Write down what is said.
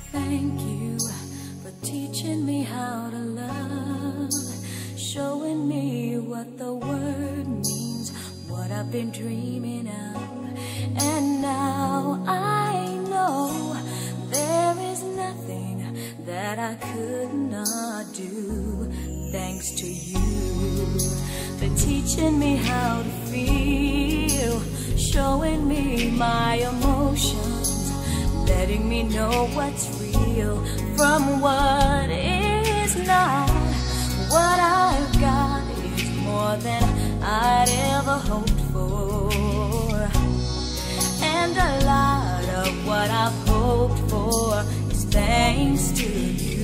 Thank you for teaching me how to love, showing me what the word means, what I've been dreaming of. And now I know there is nothing that I could not do. Thanks to you for teaching me how to feel, showing me my emotions, letting me know what's real from what is not. What I've got is more than I'd ever hoped for, and a lot of what I've hoped for is thanks to you.